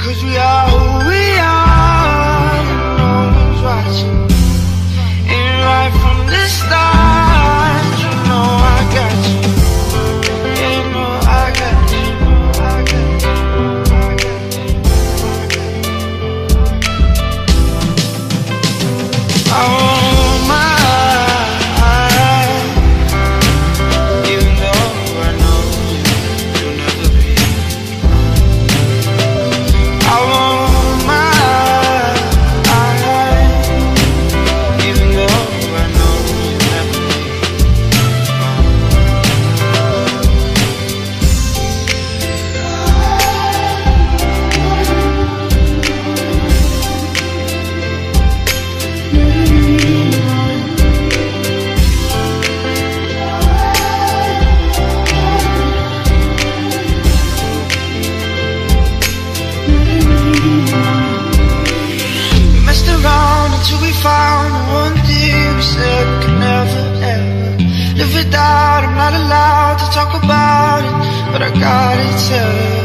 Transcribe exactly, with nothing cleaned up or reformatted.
Cause we are who we are, and no one's watching. Ain't right from the start, you know I got you. You know I got you. I got you. I got you. I want my eyes, even though I know you'll never be. I want my eyes, even though I know you'll never be. We messed around until we found the one thing we said we could never ever live without. I'm not allowed to talk about it, but I gotta tell you.